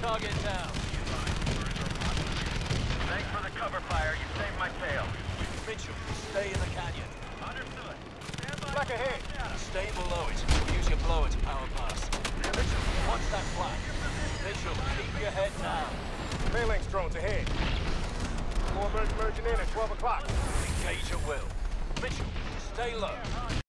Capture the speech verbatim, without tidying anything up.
target down. Thanks for the cover fire. You saved my tail. Mitchell, stay in the canyon. Understood. Flag ahead. Stay below it. We'll use your blower to power past. Mitchell, watch that flag. Mitchell, keep your head down. Phalanx drones ahead. More merge merging in at twelve o'clock. Engage at will. Mitchell, stay low.